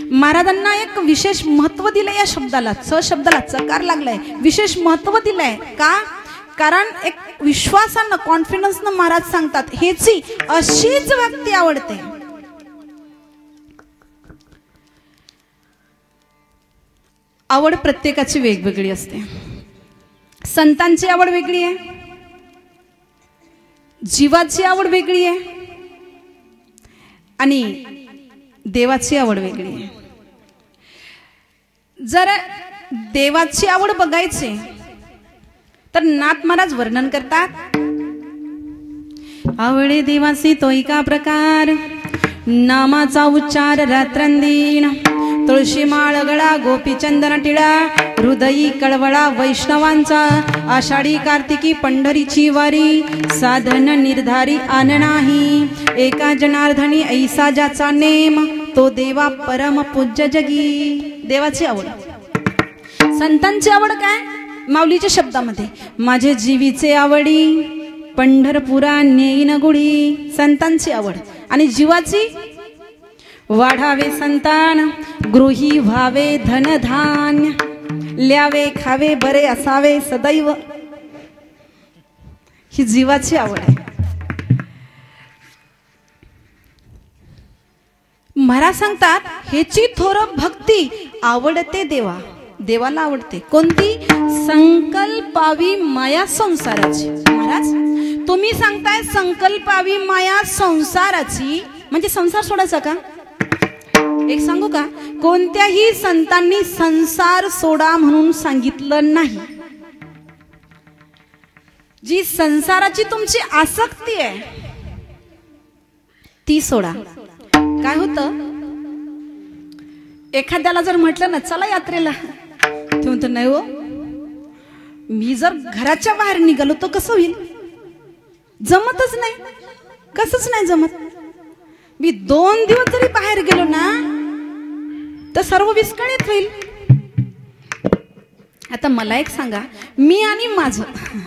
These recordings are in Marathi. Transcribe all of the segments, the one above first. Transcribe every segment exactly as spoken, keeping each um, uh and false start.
महाराजांना एक विशेष महत्व दिलंय या शब्दाला, च शब्दाला चकार लागलाय, विशेष महत्व दिलंय का? कारण एक विश्वासानं कॉन्फिडन्सनं महाराज सांगतात हेची अशीच व्यक्ती आवडते. आवड प्रत्येकाची वेगवेगळी असते. संतांची आवड वेगळी आहे, जीवाची आवड वेगळी आहे आणि देवाची आवड वेगळी आहे. जर देवाची आवड बघायची तर नाथ महाराज वर्णन करतात, आवडे देवासी तो एका प्रकार, नामाचा उच्चार रात्रंदिन, तुळशी माळ गळा गोपीचंदन टिळा, हृदयी कळवळा वैष्णवांचा, आषाढी कार्तिकी पंढरीची वारी, साधन निर्धारी आन नाही, एका जनार्दनी ऐसा ज्याचा नेम, तो देवा परम पूज्य जगी. देवाची आवड. संतांची आवड काय? माऊलीच्या शब्दामध्ये, माझे जीवीचे आवडी पंढरपुरा नेईन गुढी. संतांची आवड. आणि जीवाची, वाढावे संतान, गृही व्हावे धनधान्य, ल्यावे खावे बरे असावे सदैव. ही जीवाची आवड आहे. महाराज सांगतात हेची थोर भक्ती आवडते देवा. देवाला आवडते कोणती? संकल्पावी माया संसाराची. महाराज तुम्ही सांगताय संकल्पावी माया संसाराची, म्हणजे संसार सोडायचा का? एक सांगू का, कोणत्याही संतांनी संसार सोडा म्हणून सांगितलं नाही. जी संसाराची तुमची आसक्ती आहे ती सोडा. काय होतं, एखाद्याला जर म्हटलं ना चला यात्रेला, ते म्हणतो नाही हो, मी जर घराच्या बाहेर निघालो तर कसं होईल, जमतच नाही, कसंच नाही जमत. मी दोन दिवस जरी बाहेर गेलो ना तर सर्व विस्कळीत होईल. आता मला एक सांगा, मी आणि माझं,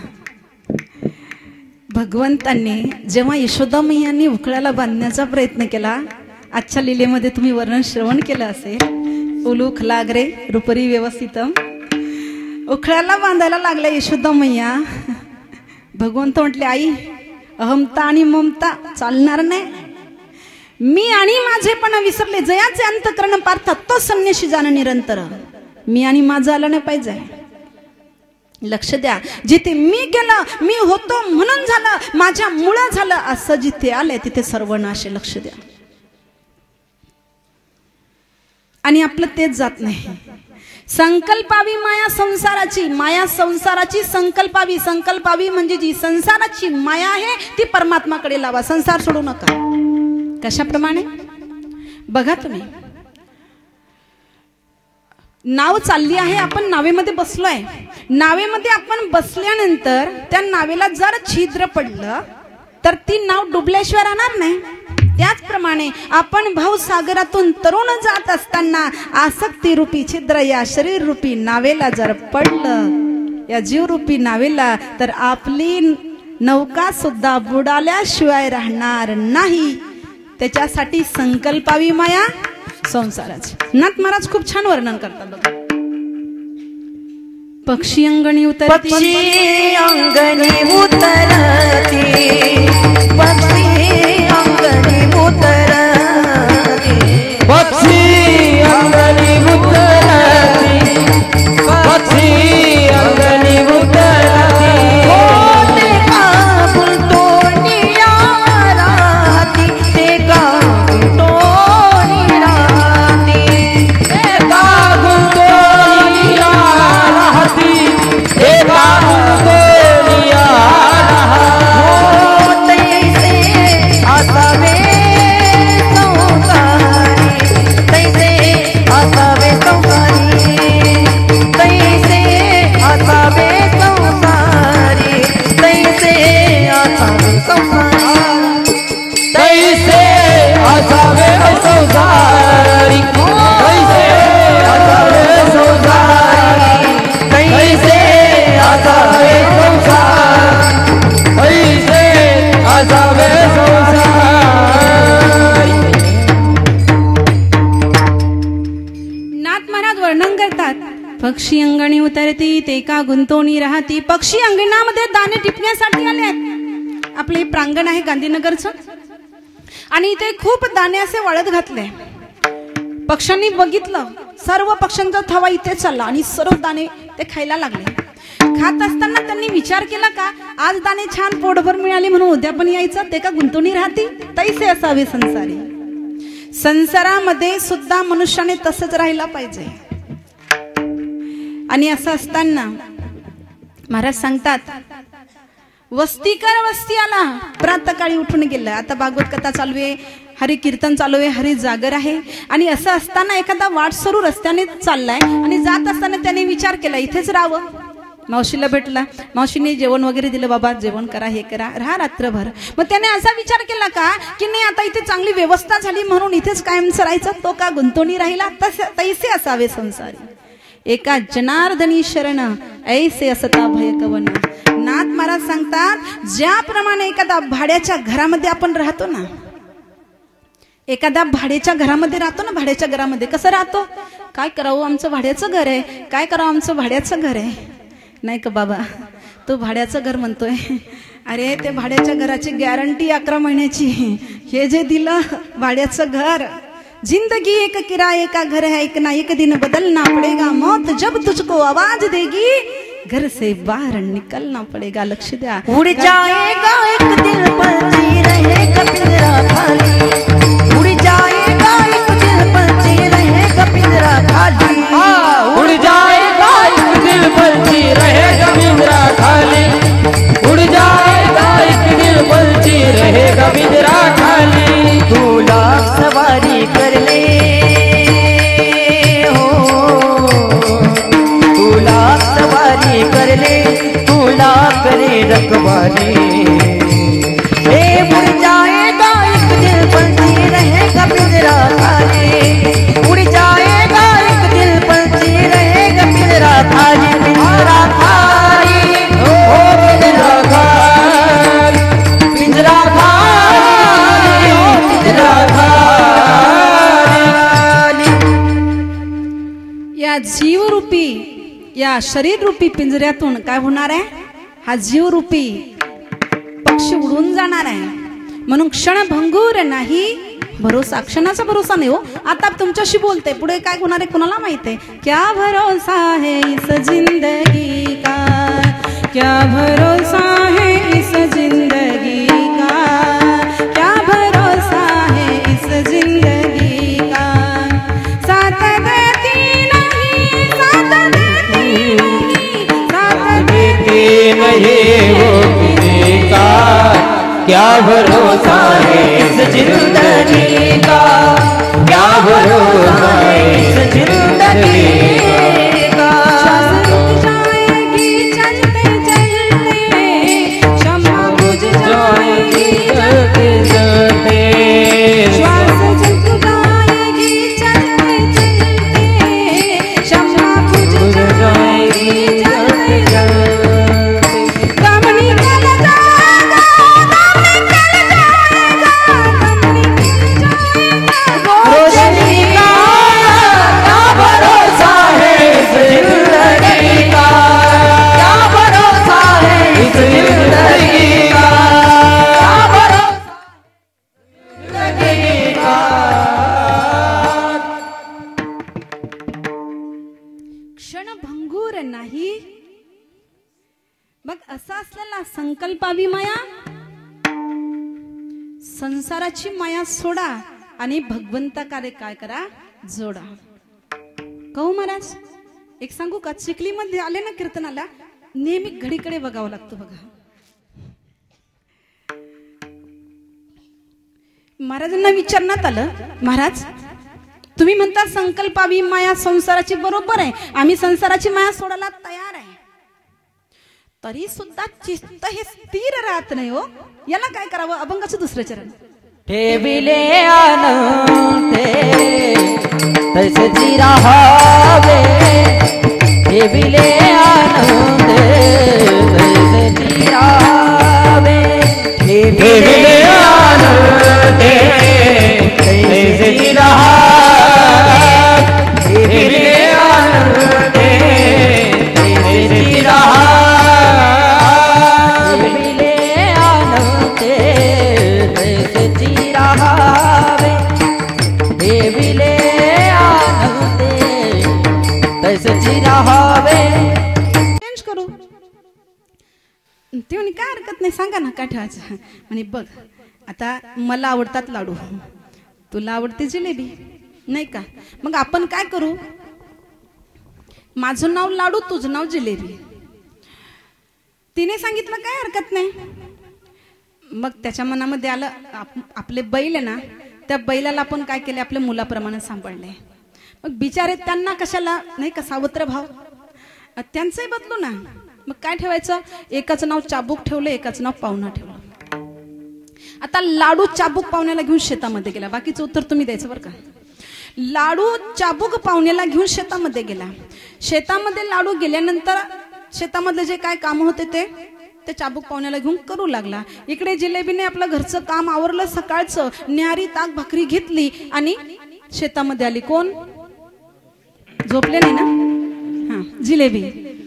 भगवंतांनी जेव्हा यशोदा मैयांनी उखळ्याला बांधण्याचा प्रयत्न केला, आजच्या लीलेमध्ये तुम्ही वर्णन श्रवण केलं असेल, उलूख लागरे रुपरी व्यवस्थितम, उखळ्याला बांधायला लागल्या यशोदा मैया. भगवंत म्हटले आई अहमता आणि ममता चालणार नाही, मी आणि माझेपणा विसरले, जयाचे अंतकरण पार्थ तो संन्याशी जाण निरंतर. मी आणि माझं आलं नाही पाहिजे. लक्ष द्या, जिथे मी गेलं, मी होतो म्हणून झालं, माझ्या मुळे झालं, असं जिथे आले तिथे सर्वनाश. लक्ष द्या. आणि आपलं तेच जात नाही. संकल्पावी माया संसाराची, माया संसाराची संकल्पावी, संकल्पावी म्हणजे जी संसाराची माया आहे ती परमात्माकडे लावा, संसार सोडू नका. कशाप्रमाणे बघा तुम्ही, नाव चालली आहे, आपण नावेमध्ये बसलोय, नावेमध्ये आपण बसल्यानंतर त्या नावेला जर छिद्र पडलं तर ती नाव डुबल्याशिवाय राहणार नाही. त्याचप्रमाणे आपण भावसागरातून तरुण जात असताना आसक्ती रूपी छिद्र या शरीर रूपी नावेला जर पडलं, या जीव रूपी नावेला, तर आपली नौका सुद्धा बुडाल्याशिवाय राहणार नाही. त्याच्यासाठी संकल्पावी माया संसाराची. नाथ महाराज खूप छान वर्णन करतात बघा. पक्षी अंगणी उतरती, पक्षी अंगणी उतरती, पक्षी अंगणी उतरती, पक्षी अंगणी उतरती, पक्षी अंगणी उतरती, ते का फुलतोनिया राहती, ते का फुलतोनी राहती, ते का फुलतोनिया राहती, ते का फुलतोनिया राहती. पक्षी अंगणी उतरती ते का गुंतवणी राहती. पक्षी अंगणामध्ये दाणे टिपण्यासाठी आले आहेत. आपले प्रांगण आहे गांधीनगरचं आणि इथे खूप दाणे असे वाळत घातले. पक्ष्यांनी बघितलं, सर्व पक्ष्यांचा थवा इथे चालला आणि सर्व दाणे ते खायला लागले. खात असताना त्यांनी विचार केला का आज दाणे छान पोटभर मिळाले म्हणून उद्या पण यायचं, ते का गुंतवणी राहती. तैसे असावे संसारी. संसारामध्ये सुद्धा मनुष्याने तसंच राहिला पाहिजे. आणि असं असताना महाराज सांगतात, वस्तीकर वस्ती आला, प्रातःकाळी उठून गेला. आता भागवत कथा चालू आहे, हरी कीर्तन चालू आहे, हरी जागर आहे. आणि असं असताना एखादा वाटसरू रस्त्याने चाललाय आणि जात असताना त्याने विचार केला इथेच राहावं. मावशीला भेटला, मावशीने जेवण वगैरे दिलं, बाबा जेवण करा, हे करा, राहा रात्रभर. मग त्याने असा विचार केला का की नाही आता इथे चांगली व्यवस्था झाली म्हणून इथेच कायम राहायचं, तो का गुंतवणी राहिला. तैसे असावे संसारी. एका जनार्दनी शरण ऐसे असता भय कवन. नाथ महाराज सांगतात, ज्याप्रमाणे एखादा भाड्याच्या घरामध्ये आपण राहतो ना, एखाद्या भाड्याच्या घरामध्ये राहतो ना, भाड्याच्या घरामध्ये कसं राहतो, काय करावं आमचं भाड्याचं घर आहे, काय करावं आमचं भाड्याचं घर आहे. नाही का बाबा, तो भाड्याचं घर म्हणतोय, अरे ते भाड्याच्या घराची गॅरंटी अकरा महिन्याची. हे जे दिलं भाड्याचं घर, जिंदगी एक किराए का घर है, एक ना एक दिन बदलना पड़ेगा, मौत जब तुझको आवाज देगी घर से बाहर निकलना पड़ेगा. लक्ष द्या. उड़ जाएगा एक दिल पंछी रहेगा पिंजरा खाली, उड़ जाएगा एक दिल पंछी रहेगा पिंजरा खाली. उड़ जाएगा एक दिल पंछी रहेगा पिंजरा खाली, उड़ जाएगा एक दिल पंछी रहेगा पिंजरा खाली. तू लाख सवारी कर ले हो, तू लाख सवारी कर ले, तू लाख करे रखवाली. ए उड़ जाएगा एक दिल पंछी रहेगा पिंजरा खाली, उड़ जाएगा एक दिल पंछी रहेगा पिंजरा खाली. पिंजरा खाली ओ पिंजरा खाली, पिंजरा खाली, ओ पिंजरा खाली. या जीवरूपी, या शरीर रूपी पिंजऱ्यातून काय होणार आहे, हा जीवरूपी पक्षी उडून जाणार आहे. म्हणून क्षणभंगूर नाही भरोसा. क्षणाचा भरोसा नाही हो. आता तुमच्याशी बोलते, पुढे काय होणार आहे कुणाला माहित आहे. क्या भरोसा है इस जिंदगी का, क्या भरोसा है इस जिंदगी का, क्या भरोसा है इस जिंदगी का. साथ देती नहीं, साथ देती नहीं, साथ देती नहीं वो किसी का, क्या भरोसा है इस जिंदगी का, क्या भरोसा है इस जिंदगी का. जाएगी चलते चलते, क्षमा बुझ जाएगी चलते चलते, श्वास जग जाएगी चलते चलते, क्षमा बुझ जाएगी चलते चलते. गम निकल जाएगा, गम निकल जाएगा, गम निकल जाएगा. रोशनी का क्या भरोसा है इस जिंदगी का, क्या भरोसा है इस जिंदगी का, क्या भरोसा जिंदगी का. क्षणभंगूर नाही. मग असा असलेला संकल्पावी माया, संसाराची माया सोडा आणि भगवंता कार्य काय करा, जोडा. कहू महाराज, एक सांगू का, चिखलीमध्ये आले ना कीर्तनाला, नेहमी घडीकडे बघावं लागतं बघा. महाराजांना विचारण्यात आलं, महाराज तुम्ही म्हणता संकल्पावी माया संसाराची, बरोबर आहे, आम्ही संसाराची माया सोडायला तयार आहे, तरी सुद्धा चित्त हे स्थिर राहत नाही हो. याला काय करावं. अभंगाचं दुसरं चरण. ठेविले आनंदे तैसे राहावे, ठेविले आनंदे तैसे राहावे, ठेविले आनंदे तैसे राहावे, ठेविले आनंदे सजी राहावे. चेंज करू. ते म्हणे काय हरकत नाही, सांगा ना काय ठेवायचं. म्हणे बघ आता मला आवडतात लाडू, तुला आवडते जिलेबी नाही का, मग आपण काय करू, माझं नाव लाडू तुझं नाव जिलेबी. तिने सांगितलं काय हरकत नाही. मग त्याच्या मनामध्ये आलं आप, आपले बैल आहे ना, त्या बैलाला आपण काय केले, आपल्या मुलाप्रमाणे सांभाळले. मग बिचारे त्यांना कशाला नाही का सावत्र भाव, त्यांचंही बदलू ना. मग काय ठेवायचं, एकाचं नाव चाबूक ठेवलं, एकाचं नाव पाहुणा ठेवलं. आता लाडू चाबूक पाहुण्याला घेऊन शेतामध्ये गेला. बाकीचं उत्तर तुम्ही द्यायचं बरं का. लाडू चाबूक पाहुण्याला घेऊन शेतामध्ये गेला. शेतामध्ये लाडू गेल्यानंतर शेतामधले जे काय काम होते ते ते चाबूक पाहुण्याला घेऊन करू लागला. इकडे जिलेबीने आपलं घरचं काम आवरलं, सकाळचं न्यारी ताक भाकरी घेतली आणि शेतामध्ये आली. कोण झोपले नाही ना, हा जिलेबी.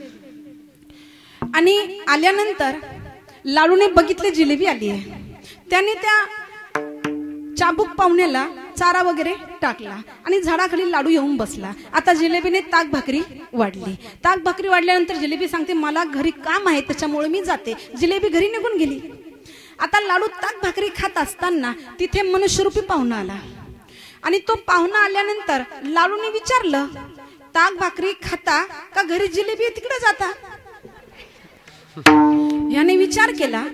आणि आल्यानंतर लाडूने बघितले जिलेबी आली आहे. त्याने त्या चाबूक पाहुण्याला चारा वगैरे टाकला आणि झाडाखाली लाडू येऊन बसला. आता जिलेबीने ताक भाकरी वाढली. ताक भाकरी वाढल्यानंतर जिलेबी सांगते मला घरी काम आहे त्याच्यामुळे मी जाते. जिलेबी घरी निघून गेली. आता लाडू ताक भाकरी खात असताना तिथे मनुष्यरूपी पाहुणा आला आणि तो पाहुणा आल्यानंतर लाडूने विचारलं ताक भाकरी खाता का घरी जिलेबी तिकडे जाता. याने विचार केला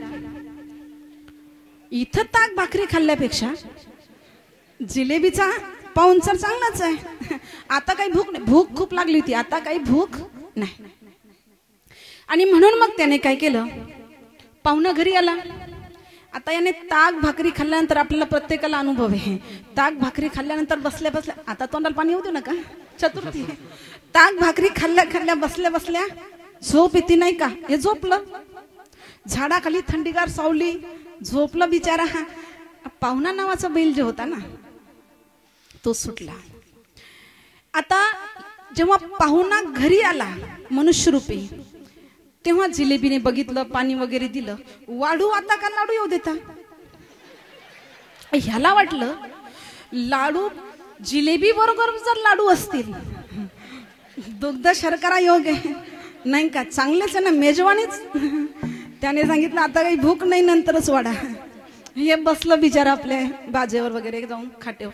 इथं ताक भाकरी खाल्ल्यापेक्षा जिलेबीचा पाहुणचार चांगलाच आहे. आता काही भूक नाही, भूक खूप लागली होती, आता काही भूक नाही. आणि म्हणून मग त्याने काय केलं, पाहुणा घरी आला. आता याने ताक भाकरी खाल्ल्यानंतर आपल्याला प्रत्येकाला अनुभव आहे, ताक भाकरी खाल्ल्यानंतर बसल्या बसल्या, आता तोंडाला पाणी होते ना का, चतुर्थी, ताक भाकरी खाल्ल्या खाल्ल्या बसल्या बसल्या झोप येते नाही का, हे झोपलं. झाडाखाली थंडीगार सावली, झोपलं बिचारा. हा पाहुणा नावाचा बैल जे होता ना तो सुटला. आता जेव्हा पाहुणा घरी आला मनुष्यरूपी, तेव्हा जिलेबीने बघितलं, पाणी वगैरे दिलं. वाढू आता का लाडू येऊ देता. ह्याला वाटलं लाडू जिलेबी बरोबर जर लाडू असतील दुग्ध शर्करा योग आहे नाही का, चांगलेच आहे ना, मेजवानीच. त्याने सांगितलं आता काही भूक नाही, नंतरच वाढा. हे बसलं बिचारा आपल्या बाजेवर वगैरे जाऊन खाटेवर.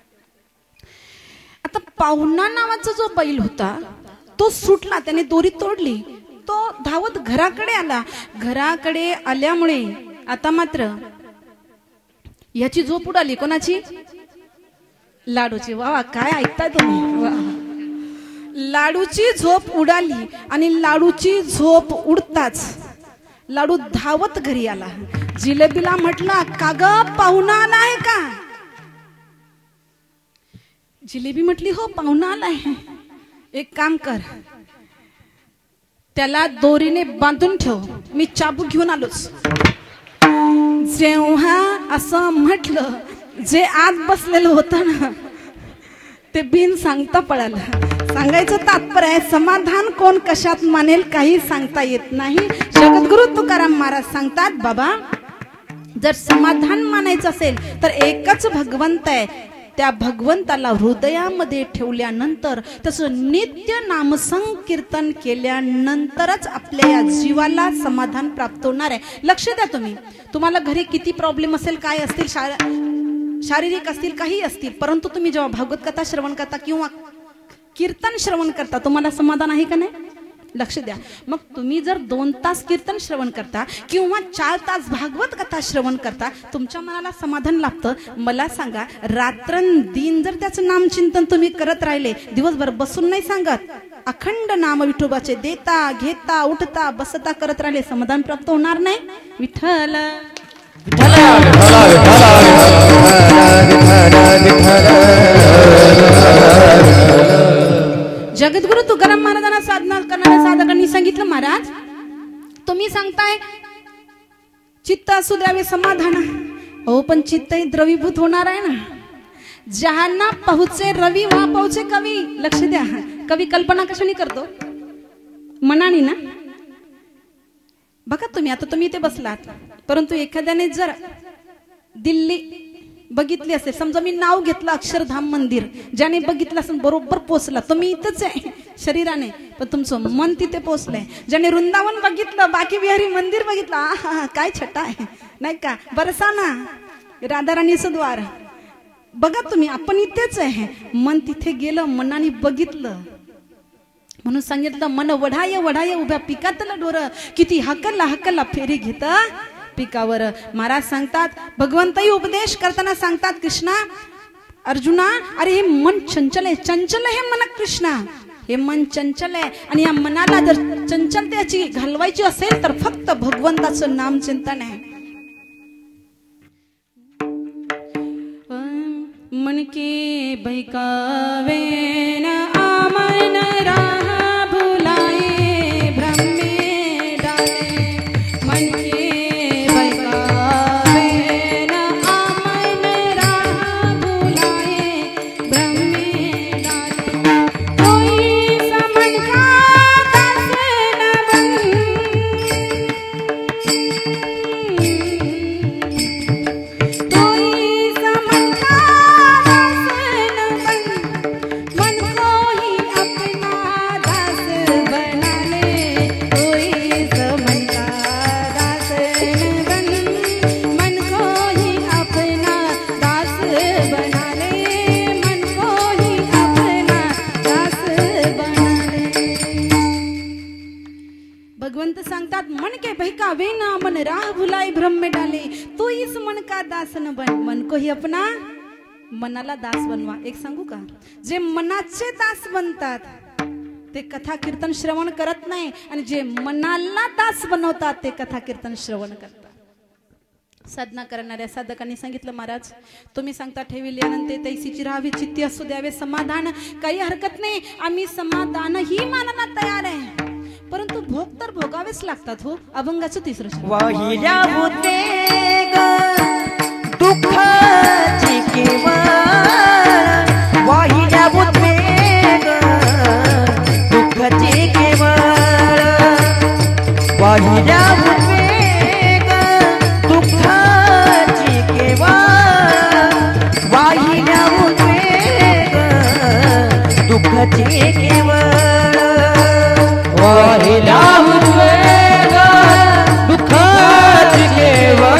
आता पाहुणा नावाचा जो बैल होता तो सुटला, त्याने दोरी तोडली. तो धावत घराकडे आला. घराकडे आल्यामुळे आता मात्र याची झोप उडाली. कोणाची, लाडूची. वा काय ऐकताय तुम्ही, वा. लाडूची झोप उडाली आणि लाडूची झोप उडताच लाडू धावत घरी आला. जिलेबीला म्हटलं का ग पाहुणा आला आहे का. जिलेबी म्हटली हो पाहुणा आलाय. एक काम कर, त्याला दोरीने बांधून ठेव, मी चाबूक घेऊन आलोच. जेव्हा असं म्हटलं, जे आत बसलेलं होतं ना ते बिन सांगता पळालं. सांगायचं तात्पर्य आहे, समाधान कोण कशात मानेल काही सांगता येत नाही. जगद्गुरु तुकाराम महाराज सांगतात, बाबा जर समाधान मानायचं असेल तर एकच भगवंत आहे, त्या भगवंताला हृदयामध्ये ठेवल्यानंतर त्याचं नित्य नामसंकीर्तन केल्यानंतरच आपल्या या जीवाला समाधान प्राप्त होणार आहे. लक्ष द्या तुम्ही, तुम्हाला घरी किती प्रॉब्लेम असेल, काय असतील, शारीरिक असतील, काही असतील, परंतु तुम्ही जेव्हा भागवत कथा श्रवण करता किंवा कीर्तन श्रवण करता तुम्हाला समाधान आहे का नाही. लक्ष द्या. मग तुम्ही जर दोन तास कीर्तन श्रवण करता किंवा चार तास भागवत कथा श्रवण करता, तुमच्या मनाला समाधान लाभतं. मला सांगा, रात्रंदिन जर त्याचं नामचिंतन तुम्ही करत राहिले, दिवसभर बसून नाही सांगत, अखंड नाम विठोबाचे देता घेता उठता बसता करत राहिले, समाधान प्राप्त होणार नाही. विठ्ठल जगद्गुरु तुकाराम महाराजांना साधना करणाऱ्या साधकांनी सांगितलं, महाराज तुम्ही सांगताय चित्त असू द्यावे समाधान, हो पण चित्त द्रवीभूत होणार आहे ना. जहांना पोहोचे रवी वहां पोहोचे कवी. लक्ष द्या, कवी कल्पना कशाने करतो, मनाने ना. बघा तुम्ही, आता तुम्ही इथे बसलात, परंतु एखाद्याने जर दिल्ली बघितली असेल, समजा मी नाव घेतलं अक्षरधाम मंदिर, ज्याने बघितलं असेल बरोबर पोचला, तुम्ही इथंच आहे, शरीराने, पण तुमचं मन तिथे पोचलंय. ज्याने वृंदावन बघितलं, बाकी बिहारी मंदिर बघितलं, आहा काय छटा आहे नाही का, बरसाना राधाराणीचं द्वार बघा तुम्ही, आपण इथेच आहे. मन तिथे गेलं, मनाने बघितलं, म्हणून सांगितलं मन वढाय वढाय उभ्या पिकातलं डोर, किती हकलला हकलला फेरी घेत पिकावर. महाराज सांगतात, भगवंतही उपदेश करताना सांगतात, कृष्णा अर्जुना, अरे हे मन चंचल आहे, चंचल आहे मन कृष्णा, हे मन चंचल आहे. आणि या मनाला जर चंचलतेची घालवायची असेल तर फक्त भगवंताचं नाम चिंतन आहे. मन के बहकावे न आमन राह भुलाए भ्रम में डाले, मन के बहकावे न आमन राह भुलाए भ्रम में डाले, कोई समन का दास न बन, कोई समन का भगवंत सांगतात, मन के बहकावे ना मन राह भुलाए भ्रम में डाले, तू इस मन का दास न बन. मन को ही अपना, मनाला दास बनवा. एक सांगू का, जे मनाचे दास बनतात ते कथा कीर्तन श्रवण करत नाही, आणि जे मनाला दास बनवतात ते कथा कीर्तन श्रवण करतात. साधना करणाऱ्या साधकांनी सांगितलं, महाराज तुम्ही सांगता ठेविली अनंते तैसीची राहावी, चित्ती असू द्यावे समाधान, काही हरकत नाही, आम्ही समाधानही मानायला तयार आहे, परंतु भोग तर भोगावेच लागतात हो. अभंगाचं तिसरं शब्द, वाहिल्या उद्वेग दुःखाची केवळ, वाहिल्या उद्वेग दुःखाची केवळ, वाहिल्या उद्वेग दुःखाची केवळ, वाहिल्या उद्वेग दुःखाची केवळ, वाहिल्या उद्वेग दुःखाची केवळ,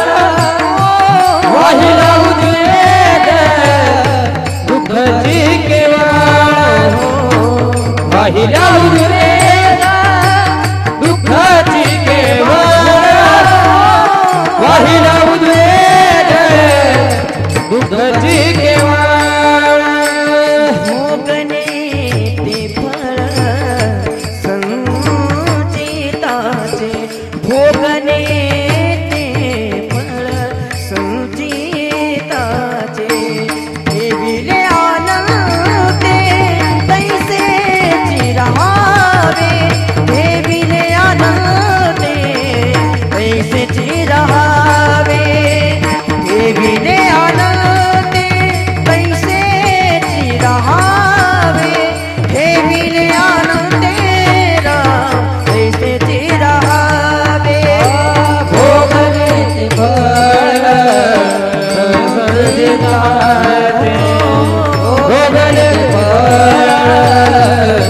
वाहिल्या उद्वेग दुःखाची केवळ, वाहिल्या उद्वेग दुःखाची केवळ, वाहिल्या उद्वेग दुःखाची केवळ. भोगणे ते फळ संचिताचे, भोगणे ते फळ संचिताचे, ठेविले आनंदे तैसेची रहावे, ठेविले आनंदे तैसेची रहावे, ठेविले आनंदे तैसेची रहावे, ठेविले आनंदे तैसेची रहावे. भोगणे ते फळ संचिताचे, भोगणे फळ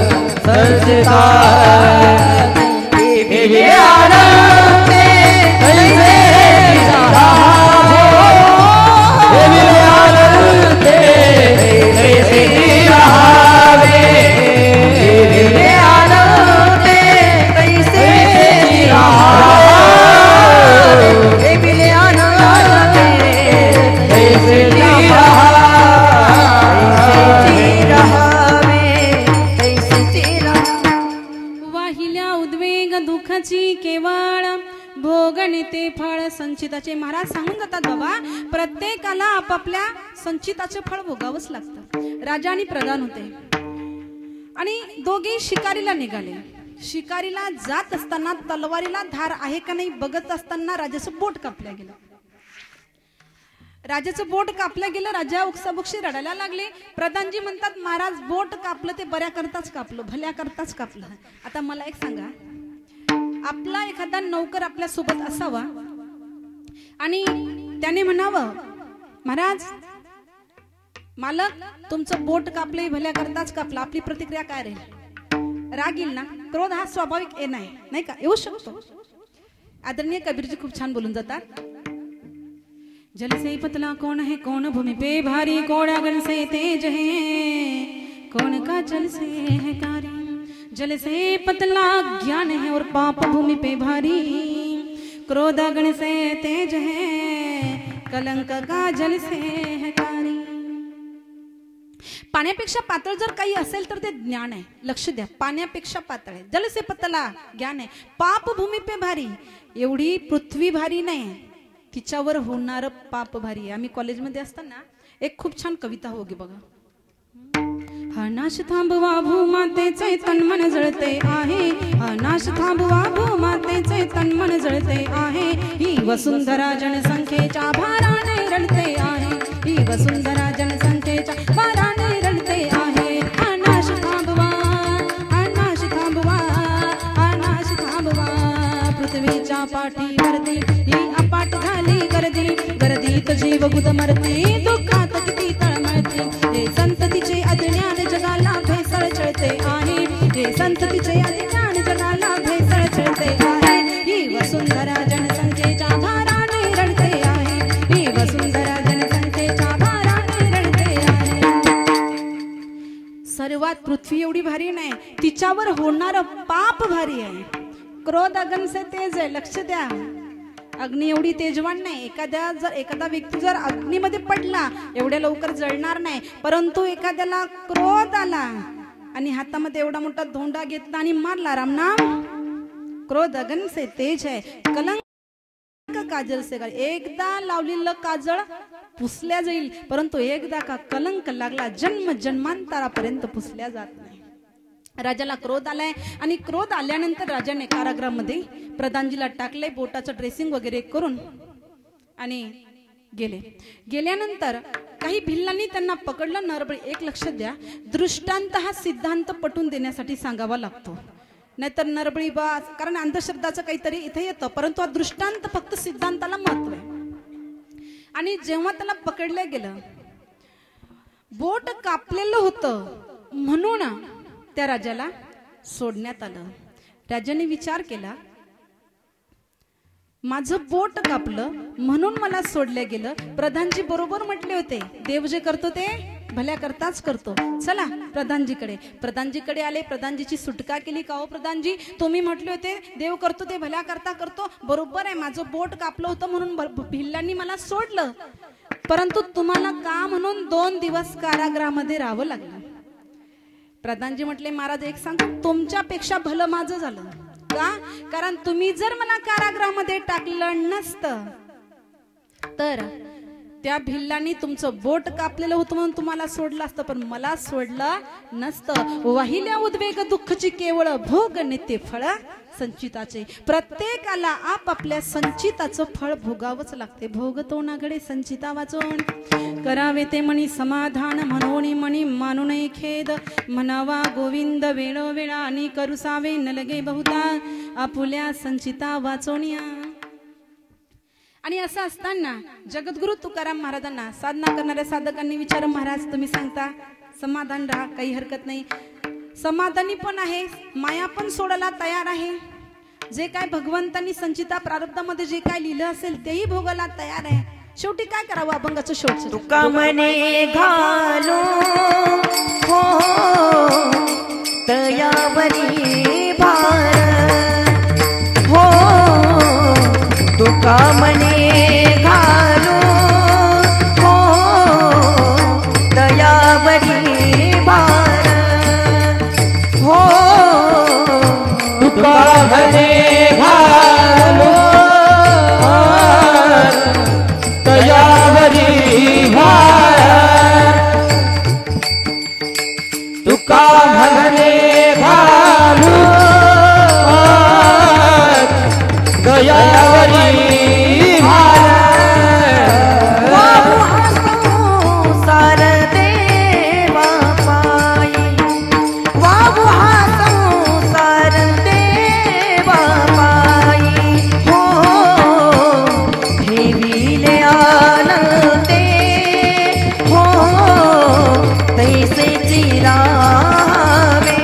संचिताचे, ठेविले आनंदे तैसेची रहावे, ठेविले आनंदे तैसेची रहावे, ठेविले आनंदे तैसेची रहावे, ठेविले आनंदे तैसेची रहावे, तैसेची रहावे. वाहिल्या उद्वेग दुःखाची केवळ, भोगणे ते फळ संचिताचे. महाराज सांगून जातात, बाबा प्रत्येकाला आपापल्या संचिताचे फळ भोगावंच लागतं. राजा आणि प्रधान होते आणि दोघे शिकारीला निघाले. शिकारीला जात असताना तलवारीला धार आहे का नाही बघत असताना राजाचं बोट कापल्या गेलं. राजाचं बोट कापलं गेलं. राजा उक्साबुक्शी रडायला लागले. प्रधानजी म्हणतात, महाराज बोट कापलं ते बऱ्या करताच कापलं, भल्या करताच कापलं. आता मला एक सांगा, आपला एखादा नौकर आपल्या सोबत असावा आणि त्याने म्हणावं, महाराज मालक तुमचं बोट कापले भल्या करताच कापलं, आपली प्रतिक्रिया काय राहील? राग येईल ना, क्रोध हा स्वाभाविक येणार आहे नाही का, येऊ शकतो. आदरणीय कबीरजी खूप छान बोलून जातात. जल से पतला कौन है, कौन भूमि पे भारी, कौन अगन से तेज है, कौन का जल से है कारी. जल से पतला ज्ञान है और पाप भूमि पे भारी, क्रोध अगन से तेज है, कलंक का जल से है कारी. पाण्यापेक्षा पातळ जर काही असेल तर ते ज्ञान आहे. लक्ष द्या, पाण्यापेक्षा पातळ आहे. जल से पतला ज्ञान आहे, पाप भूमि पे भारी. एवढी पृथ्वी भारी नाही, तिच्यावर होणार पाप भारी आहे. आम्ही कॉलेजमध्ये असताना एक खूप छान कविता होगी बघा. हा नाश थांबवा भूमातेचे तन मन जळते आहे, हा नाश थांबवा भूमातेचे तन मन जळते आहे. ही वसुंधरा जनसंख्येच्या भाराने रडते आहे, ही वसुंधरा जनसंख्येच्या भाराने रडते आहे. हा नाश थांबवा, हा नाश थांबवा, हा नाश थांबवा. पृथ्वीच्या पाठीवरती ही अपाट झाली गर्दी, गर्दीत जीव गुदमरते, दुःखात किती तळमळते. हे संततीचे अज्ञान जगाला भेसळ चळते आहे, हे संततीचे अज्ञान जगाला भेसळ चळते आहे. ही वसुंधरा जनसंख्येच्या भाराने रडते आहे, ही वसुंधरा जनसंख्येच्या भाराने रडते आहे. सर्वात पृथ्वी एवढी भारी नाही, तिच्यावर होणार पाप भारी आहे. क्रोध अग्न से तेज आहे. लक्ष द्या, अग्नी एवढी तेजवान नाही. एखाद्या जर एखादा व्यक्ती जर अग्नीमध्ये पडला एवढ्या लवकर जळणार नाही, परंतु एखाद्याला क्रोध आला आणि हातामध्ये एवढा मोठा धोंडा घेतला आणि मारला, राम नाम. क्रोध अग्न से तेज है, कलंक काजल से. एकदा लावलेलं काजळ पुसल्या जाईल, परंतु एकदा का कलंक लागला जन्म जन्मांतरापर्यंत पुसल्या जात नाही. राजाला क्रोध आलाय आणि क्रोध आल्यानंतर राजाने कारागृहामध्ये प्रधानजीला टाकले, बोटाचं ड्रेसिंग वगैरे करून आणि गेले. गेल्यानंतर काही भिल्लांनी त्यांना पकडलं. नरबळी, एक लक्षात द्या, दृष्टांत हा सिद्धांत पटवून देण्यासाठी सांगावा लागतो, नाहीतर नरबळी बा, कारण अंधश्रद्धाचं काहीतरी इथे येतं, परंतु हा दृष्टांत फक्त सिद्धांताला महत्व आहे. आणि जेव्हा त्याला पकडलं गेलं, बोट कापलेलं होतं म्हणून त्या राजाला सोडण्यात आलं. राजाने विचार केला, माझं बोट कापलं म्हणून मला सोडलं गेलं. प्रधानजी बरोबर म्हटले होते, देव जे करतो ते भल्या करताच करतो. चला प्रधानजीकडे. प्रधानजीकडे आले, प्रधानजीची सुटका केली. का हो प्रधानजी, तुम्ही म्हटले होते देव करतो ते भल्या करता करतो, बरोबर आहे, माझं बोट कापलं होतं म्हणून भिल्लांनी मला सोडलं, परंतु तुम्हाला का म्हणून दोन दिवस कारागृहामध्ये राहावं लागलं. प्रधानजी म्हटले, महाराज एक सांगू, तुमच्यापेक्षा भलं माझं झालं. का? कारण तुम्ही जर मला कारागृहामध्ये टाकलं नसतं तर त्या भिल्लांनी तुमचं बोट कापलेलं होतं म्हणून तुम्हाला सोडलं असतं, पण मला सोडलं नसतं. वाहिल्या उद्वेग दुःखची केवळ भोग नित्य फळ संचिताचे. प्रत्येकाला आपापल्या संचिताचं फळ भोगावंच लागते. भोगतो ना घडे संचिता वाचून, करावे ते मनी समाधान, म्हणून मनी मानू नये खेद. म्हणावा गोविंद वेळोवेळा आणि करुसावे न लगे बहुता, आपुल्या संचिता वाचोनिया. आणि असं असताना जगद्गुरु तुकाराम महाराजांना साधना करणाऱ्या साधकांनी विचार, महाराज तुम्ही सांगता समाधान राहा, काही हरकत नाही, समाधानी पण आहे, माया पण सोडायला तयार आहे, जे काय भगवंतांनी संचिता प्रारब्धामध्ये जे काय लिहिलं असेल तेही भोगायला तयार आहे. शेवटी काय करावं, अभंगाचं शेवटचं. तुका मने घालो हो तयावरी भार हो, तुका मने घालो हो तयावरी भार हो, तुका मने घालो तयावरी भार, तुका मने घालो दयावरी भार. वाहू सार देवा पायी, वाहू सार देवा पायी हो, ठेविले आनंदे हो तैसे चिरावे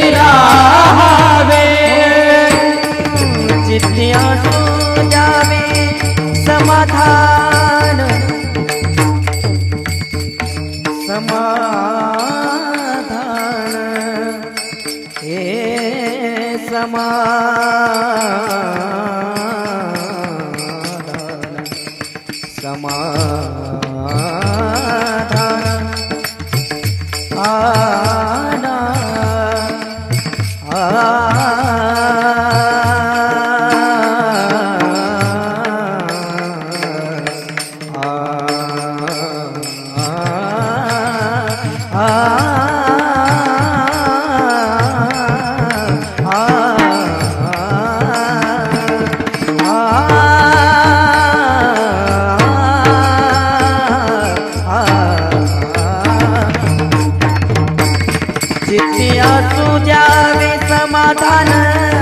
राहावे चित्तिया सो जावे समाधान समाधान हे समाधान समाधान आना चित्तिया तू जावे समाधान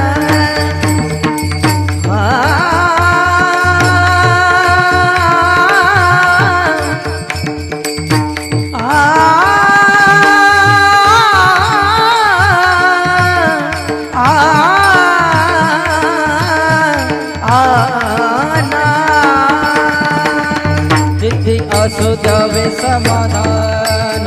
चित्ती असो जावे समाधान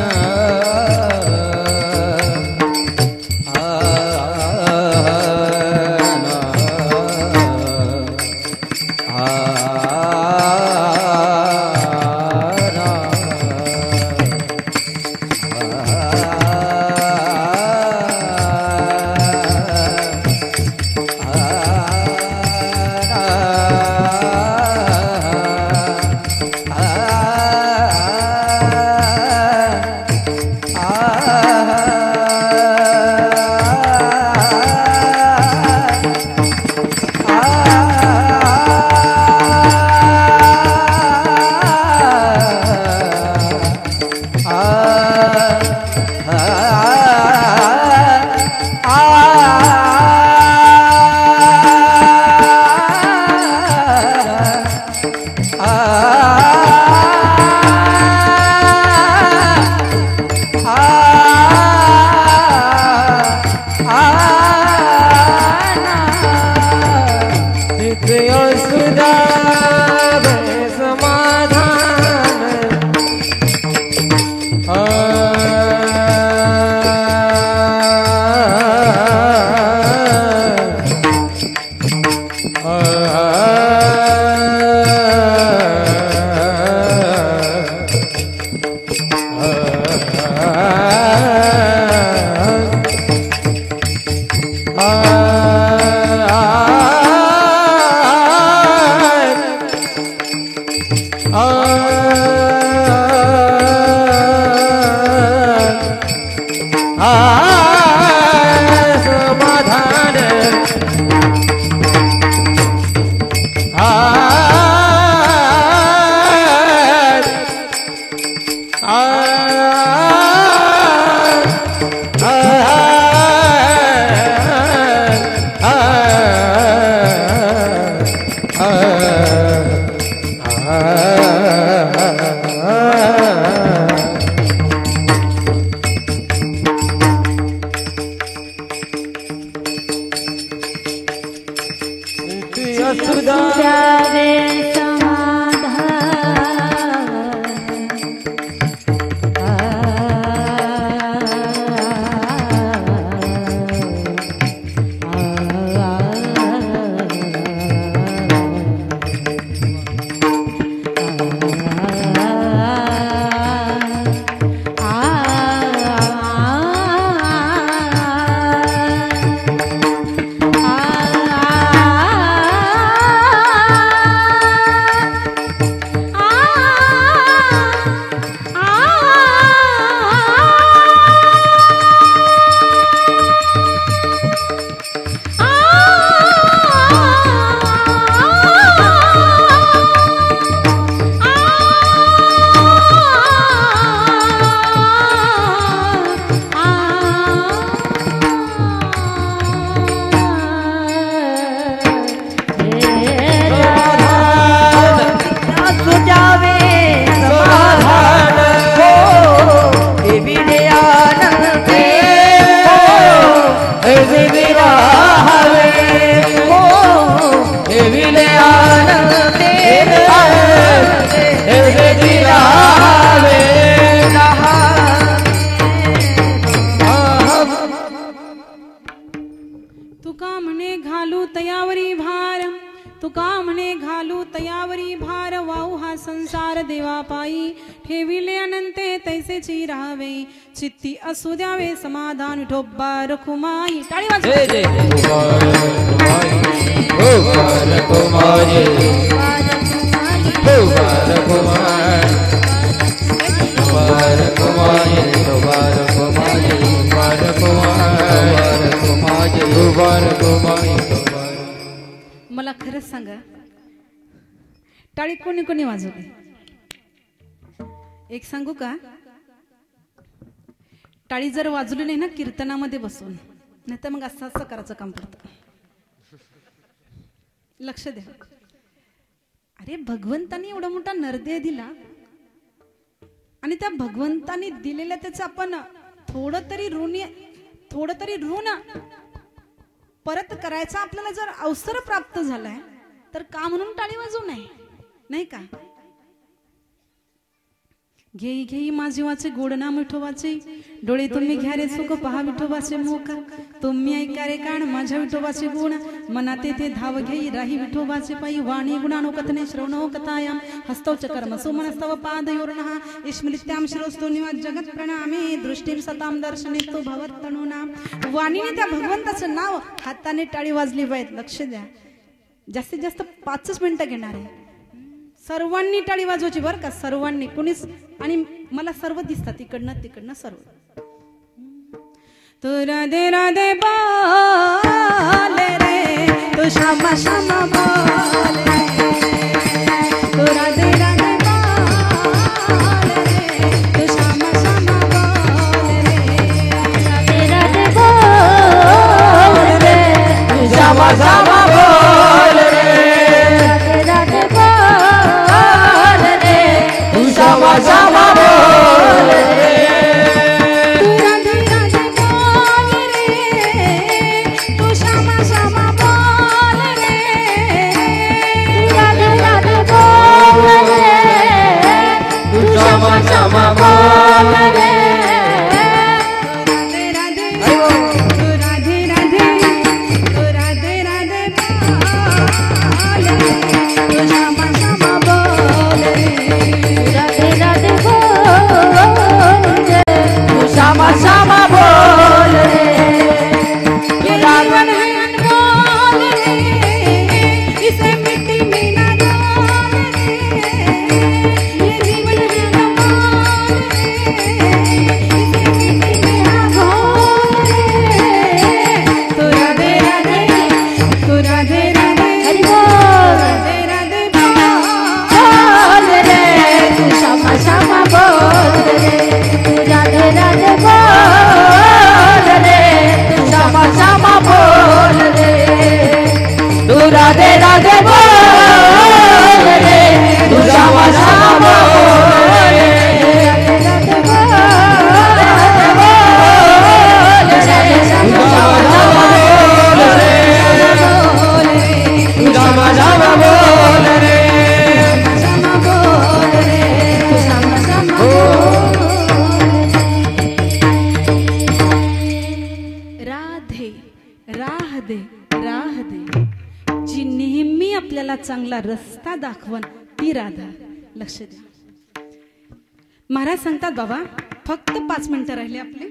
तुका म्हणे घालू तयावरी भार, तुका म्हणे घालू तयावरी भार, वाहू हा संसार देवा पायी, ठेविले अनंते तैसेची राहावे, चित्ती असू द्यावे समाधान, विठोबा रखुमाई. टाळी वाजवा. जय जय रखुमाई, मला खरंच सांगा, टाळी कोणी कोणी वाजवली? एक सांगू का, टाळी जर वाजवली नाही ना कीर्तनामध्ये बसून, नाही तर मग असं असं करायचं काम पडतं. लक्ष द्या. अरे भगवंतानी एवढा मोठा नरदेह दिला आणि त्या भगवंतानी दिलेल्या त्याचं आपण थोडं तरी ऋण थोडं तरी ऋण परत करायचा आपल्याला जर अवसर प्राप्त झालाय तर का म्हणून टाळी वाजवू नये, नाही का? घेई घेई माझी वाचे गोड नाम विठोबाचे, डोळे तुम्ही घ्या रे सुख पहा विठोबाचे मुख, तुम्ही ऐका रे कान माझ्या विठोबाचे गुण, मनात येथे धाव घेई राही विठोबाचे पायी, वाणी गुणानो कथने श्रवणो कथायाम, हस्तौ च कर्मसु मनस्तव पादयोर्नः, स्मृत्याम शिरोस्तु निवास जगत प्रणामे, दृष्टीम सताम दर्शने तो भवत्तनुना. वाणीने त्या भगवंताचं नाव, हाताने टाळी वाजली पाहिजे. लक्ष द्या, जास्तीत जास्त पाचच मिनिटं घेणार आहे. सर्वांनी टाळी वाजवायची बरं का, सर्वांनी. कुणीच, आणि मला सर्व दिसतात इकडनं तिकडनं सर्व. तू राधे राधे बोल रे, तू श्यामा श्यामा बोल रे, तू राधे राधे बोल रे, तू श्यामा श्यामा बोल रे, राधे राधे बोल रे, तू श्यामा श्यामा बोल रे, राधे राधे बोल रे, तू श्यामा श्यामा बोल रे. राधे राधे बोल रे, तू श्यामा श्यामा बोल रे, राधे राधे बोल रे, तू श्यामा श्यामा बोल रे, श्यामा बोल रे, तू श्यामा श्यामा बोल रे. राधे राह दे राह दे, जी नेहमी आपल्याला चांगला रस्ता दाखवण ती राधा. लक्ष द्या. महाराज सांगतात, बाबा फक्त पाच मिनिटं राहिले आपले.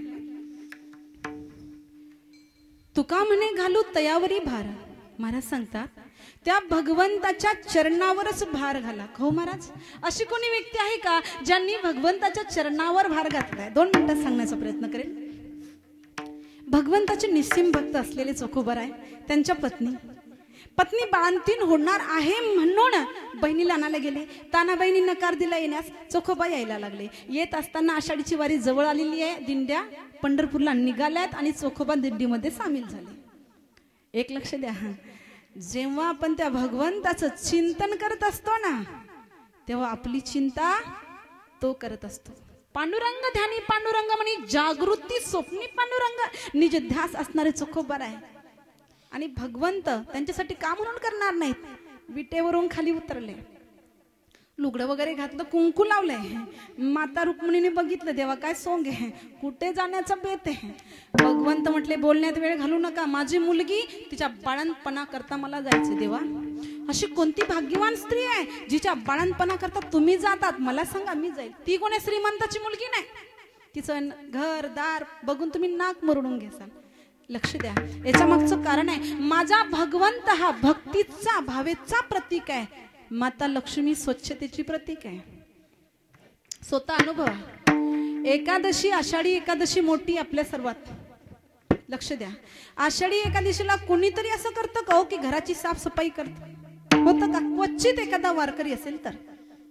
तुका म्हणे घालू तयावरी भार. महाराज सांगतात, त्या भगवंताच्या चरणावरच भार घाला. हो महाराज, अशी कोणी व्यक्ती आहे का ज्यांनी भगवंताच्या चरणावर भार घातलाय? दोन मिनिटात सांगण्याचा प्रयत्न करेल. भगवंताचे निस्सीम भक्त असलेले चोखोबराय, त्यांच्या पत्नी पत्नी बाळंतीण होणार आहे म्हणून बहिणीला आणायला गेले. ताना बहिणी नकार दिला येण्यास. चोखोबा यायला लागले. येत असताना आषाढीची वारी जवळ आलेली आहे. दिंड्या पंढरपूरला निघाल्यात आणि चोखोबा दिंडीमध्ये सामील झाले. एक लक्ष द्या, जेव्हा आपण त्या भगवंताचं चिंतन करत असतो ना, तेव्हा आपली चिंता तो करत असतो. पांडुरंग ध्यानी पांडुरंग म्हणे जागृती स्वप्नी पांडुरंग, निज ध्यास असणारे चोखोबार आहे. आणि भगवंत त्यांच्यासाठी का म्हणून करणार नाहीत. विटेवरून खाली उतरले. लुगडं वगैरे घातलं, कुंकू लावलंय, माता रुक्मिणीने बघितलं देवा काय सोंग आहे, कुठे जाण्याचा बेत आहे. भगवंत म्हटले बोलण्यात वेळ घालू नका, माझी मुलगी तिच्या बाळणपणा करता मला जायचे देवा. अशी कोणती भाग्यवान स्त्री आहे जिच्या बाळणपणा करता तुम्ही जातात, मला सांगा मी जाईल. ती कोणी श्रीमंताची मुलगी नाही, तिचं घर दार बघून तुम्ही नाक मुरडून घेसाल. लक्ष द्या, याच्या मागचं कारण आहे माझा भगवंत हा भक्तीचा भावेचा प्रतीक आहे. माता लक्ष्मी स्वच्छतेची प्रतीक आहे. स्वतः अनुभव. एकादशी आषाढी एकादशी मोठी आपल्या सर्वात. लक्ष द्या, आषाढी एकादशीला कोणीतरी असं करतं का हो की घराची साफसफाई करतं, होतं का? क्वचित एखादा वारकरी असेल तर.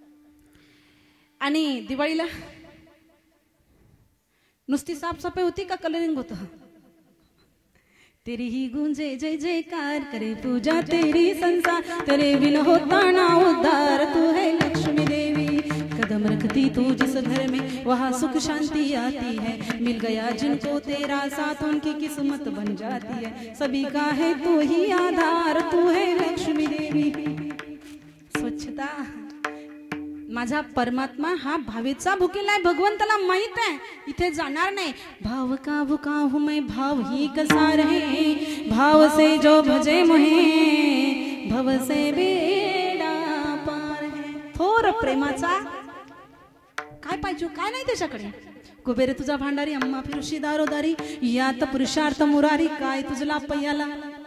आणि दिवाळीला नुसती साफसफाई होती का कलरिंग होतं? तेरी ही गूंजे जय जयकार करे पूजा तेरी संसार, तेरे बिन होता ना उद्धार, तू है लक्ष्मी देवी. कदम रखती तू जिस घर में वहाँ सुख शांति आती है, मिल गया जिनको तेरा साथ उनकी किस्मत बन जाती है. सभी का है तू ही आधार, तू है लक्ष्मी देवी. स्वच्छता. माझा परमात्मा हा भावेचा भुकेला आहे, भगवंताला माहित आहे इथे जाणार नाही. भाव का भुका हूं मैं भाव ही कसा रहे, भाव से जो भजे मोहे भव से बेड़ा पार है. थोर प्रेमाचा काय पाहिजे काय नाही त्याच्याकडे. कुबेर तुझा भांडारी, अम्मा फिरुशी दारोदारी, यात पुरुषार्थ मुरारी, काय तुझला पय्याला.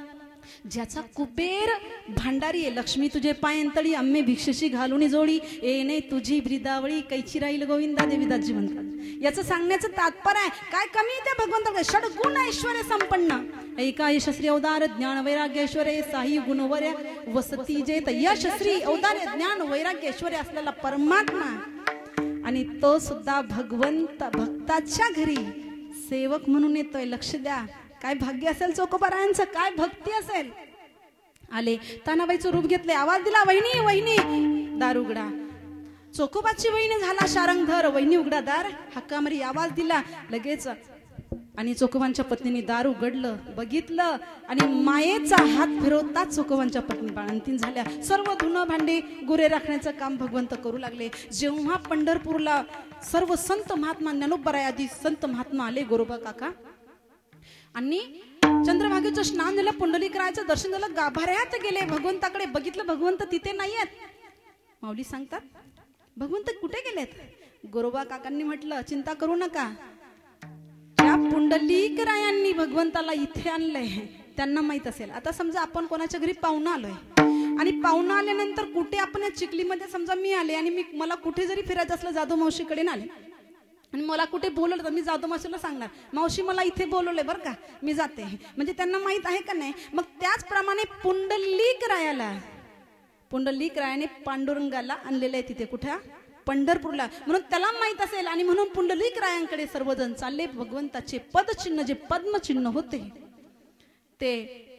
ज्याचा कुबेर भांडारी आहे, लक्ष्मी तुझे पायंतळी, अम्मे भिक्षशी घालून जोडी, येणे तुझी ब्रिदावळी, कैची राहील गोविंदा देवीदासजी म्हणतात. याचं सांगण्याचं तात्पर्य आहे काय कमी त्या भगवंताकडे षडगुण ऐश्वर्य संपन्न, ऐका यशस्वी अवतार ज्ञान वैराग्य ऐश्वर्य साही गुणवर्य वसती जेत. यशस्वी अवतार ज्ञान वैराग्य ऐश्वर्य असलेला परमात्मा, आणि तो सुद्धा भगवंत भक्ताच्या घरी सेवक म्हणून येतोय. लक्ष द्या, काय भाग्य असेल चोकोबारायांचं, काय भक्ती असेल. आले तानाबाईचं रूप घेतले, आवाज दिला वहिनी वहिनी, दार उघडा. चोकोबाची वहिनी झाला शारंगधर, वहिनी उघडा दार. हक्कामारी आवाज दिला लगेच, आणि चोकोबांच्या पत्नीने दार उघडलं, बघितलं, आणि मायेचा हात फिरवताच चोकोबांच्या पत्नी बाळंतीण झाल्या. सर्व धुणं भांडे गुरे राखण्याचं काम भगवंत करू लागले. जेव्हा पंढरपूरला सर्व संत महात्मा ज्ञानोबराय आदी संत महात्मा आले, गोरोबा काका, आणि चंद्रभागेचं स्नान झालं, पुंडलिकरायाचं दर्शन झालं, गाभाऱ्यात गेले, भगवंताकडे बघितलं, भगवंत तिथे नाहीयेत. माऊली सांगतात भगवंत कुठे गेलेत? गोरोबा काकांनी म्हटलं चिंता करू नका, त्या पुंडलिकरायांनी भगवंताला इथे आणलंय, त्यांना माहित असेल. आता समजा आपण कोणाच्या घरी पाहुणं आलोय, आणि पाहुणं आल्यानंतर कुठे आपण या चिखलीमध्ये समजा मी आले, आणि मी मला कुठे जरी फिरायचं असलं जाधव मावशीकडे आले, आणि मला कुठे बोलवलं तर मी जाधव मावशीला सांगणार मावशी मला इथे बोलवले बरं का, मी जाते. म्हणजे त्यांना माहित आहे का नाही. मग त्याचप्रमाणे पुंडलिकरायाला पुंडलिकरायाने पांडुरंगाला आणलेलं आहे तिथे, कुठे? पंढरपूरला. म्हणून त्याला माहित असेल, आणि म्हणून पुंडलिकरायांकडे सर्वजण चालले. भगवंताचे पदचिन्ह जे पद्मचिन्ह होते ते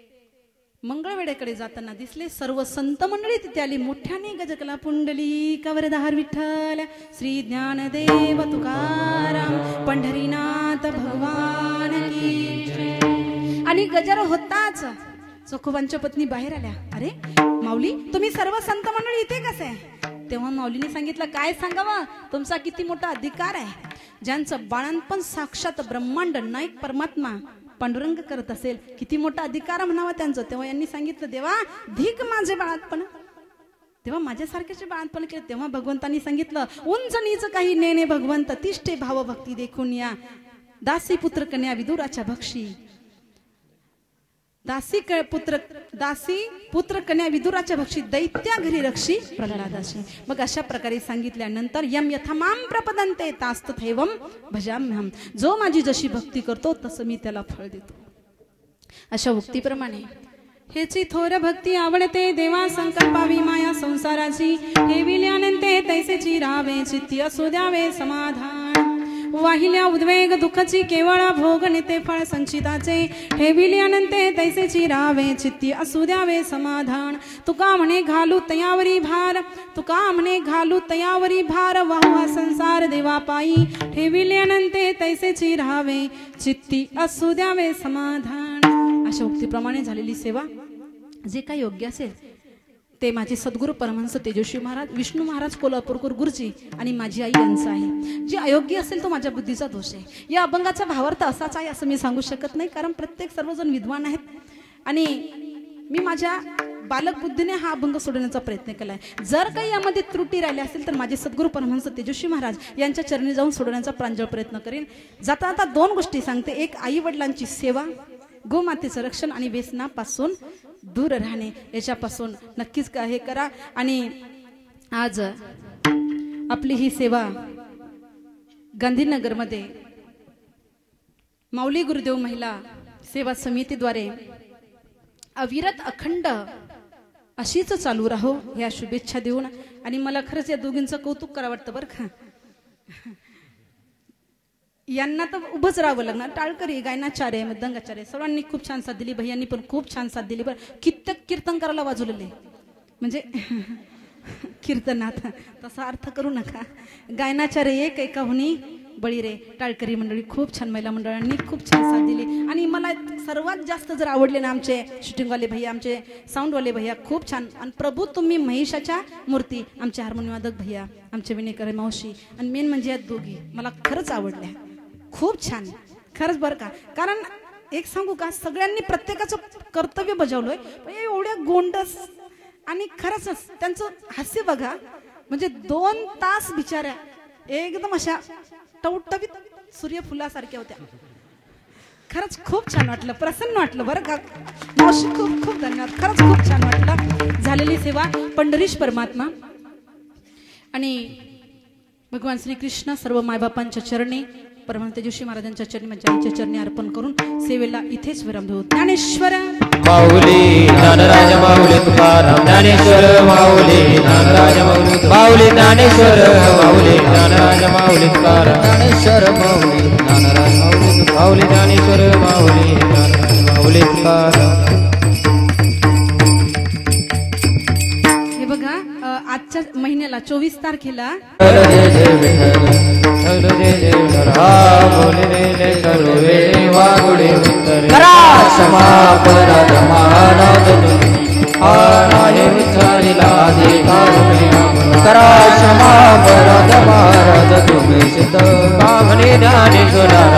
मंगळवेढेकडे जाताना दिसले. सर्व संत मंडळी तिथे आली. मोठ्याने गजकला पुंडलिका वरदार विठ्ठल श्री ज्ञानदेव तुकाराम पंढरीनाथ भगवान की जय. आणि गजर होताच चोखोबांच्या पत्नी बाहेर आल्या. अरे माऊली, तुम्ही सर्व संत मंडळी इथे कसे? तेव्हा माऊलीने सांगितलं काय सांगावं, तुमचा किती मोठा अधिकार आहे. ज्यांचं बाळंतपण साक्षात ब्रह्मांड नायक परमात्मा पांडुरंग करत असेल, किती मोठा अधिकार म्हणावा त्यांचं. तेव्हा यांनी सांगितलं देवा धिक माझे बाळंतपण, तेव्हा माझ्यासारख्याचे बाळंतपण केलं. तेव्हा भगवंतांनी सांगितलं उंच नीच काही नेणे भगवंत तिष्ठे भाव भक्ती देखून या. दासी पुत्र कन्या विदुराच्या भक्षी, दासी पुत्र दासी पुत्र कन्या विदुराच्या भक्षी, दैत्या घरी रक्षी प्रल्हादाशी. मग अशा प्रकारे सांगितल्यानंतर यम यथामाम प्रपदन्ते तास्तथैवम भजाम्यहम, जो माझी जशी भक्ती करतो तसं मी त्याला फळ देतो. अशा उक्तीप्रमाणे हेची थोर भक्ती आवडते देवा संकल्पावी माया संसाराची, हे विल्यानंते तैसेची राहावे चित्ती असू द्यावे समाधान. वाहिल्या उद्वेग दुःखाची केवळ भोग नेते फळ संचिताचे, हे विल्यानंते तैसेची राहावे चित्ती असू द्यावे समाधान. तुका म्हणे घालू तयावरी भार, तुका म्हणे घालू तयावरी भार, वाहू हा संसार देवा पायी, हे विल्यानंते तैसेची राहावे चित्ती असू द्यावे समाधान. अशा उक्तीप्रमाणे झालेली सेवा जे काही योग्य असेल ते माझे सद्गुरू परमहंस तेजस्वी महाराज, विष्णू महाराज कोल्हापूरकर गुरुजी आणि माझी आई यांचं आहे. जे अयोग्य असेल तो माझ्या बुद्धीचा दोष आहे. या अभंगाचा भावार्थ असाच आहे असं मी सांगू शकत नाही, कारण प्रत्येक सर्वजण विद्वान आहेत आणि मी माझ्या बालक बुद्धीने हा अभंग सोडवण्याचा प्रयत्न केला आहे. जर काही यामध्ये त्रुटी राहिल्या असतील तर माझे सद्गुरू परमहंस तेजस्वी महाराज यांच्या चरणी जाऊन सोडवण्याचा प्रांजळ प्रयत्न करेन. जाता आता दोन गोष्टी सांगते. एक, आई वडिलांची सेवा, गोमातेचं रक्षण आणि व्यसनापासून दूर राहणे, याच्यापासून नक्कीच हे करा. आणि आज आपली ही सेवा गांधीनगरमध्ये माऊली गुरुदेव महिला सेवा समितीद्वारे अविरत अखंड अशीच चालू राहो ह्या शुभेच्छा देऊन, आणि मला खरंच या दोघींचं कौतुक करावं वाटतं बरं का. यांना तर उभंच राहावं लागणार. टाळकरी, गायनाचार्य, मृदंगाचार्य सर्वांनी खूप छान साथ दिली. भैयांनी पण खूप छान साथ दिली. बरं, कित्येक कीर्तन करायला वाजवलेले, म्हणजे कीर्तनात तसा अर्थ करू नका. गायनाचार्य एक, एका हुनी बळी रे. टाळकरी मंडळी खूप छान, महिला मंडळांनी खूप छान साथ दिली. आणि मला सर्वात जास्त जर आवडले ना आमचे शूटिंगवाले भैया, आमचे साऊंडवाले भैया खूप छान. आणि प्रभू तुम्ही महिषाच्या मूर्ती, आमचे हार्मोनियमवादक भैया, आमचे विनेकर मावशी, आणि मेन म्हणजे या दोघी मला खरंच आवडल्या. खूप छान खरंच बरं का. कारण एक सांगू का, सगळ्यांनी प्रत्येकाचं कर्तव्य बजावलंय. एवढ्या गोंडस आणि खरंच त्यांचं हास्य बघा, म्हणजे दोन तास बिचाऱ्या एकदम अशा टवटवीत सूर्यफुलासारख्या होत्या. खरंच खूप छान वाटलं, प्रसन्न वाटलं बरं का मावशी. खूप खूप धन्यवाद. खरंच खूप छान वाटलं. झालेली सेवा पंढरीश परमात्मा आणि भगवान श्रीकृष्ण सर्व मायबापांच्या चरणी, परमहंस तेजस्वी महाराजांच्या चरणी, माझ्या आईच्या चरणी अर्पण करून सेवेला इथेच विराम देऊ. ज्ञानेश्वर माऊली ज्ञानराज माऊली तुकाराम, ज्ञानेश्वर माऊली ज्ञानराज माऊली, माऊली ज्ञानेश्वर माऊली ज्ञानराज माऊली तुकाराम, ज्ञानेश्वर माऊली ज्ञानराज माऊली, माऊली ज्ञानेश्वर माऊली ज्ञानराज माऊली तुकाराम. हे बघा, आजच्या महिन्याला चोवीस तारखेला करा क्षमा अपराध महाराज तुम्ही, आनाय विचारिला अधिकार करा क्षमा अपराध महाराज तुम्ही सिद्ध. कामने ज्ञानेश्वरा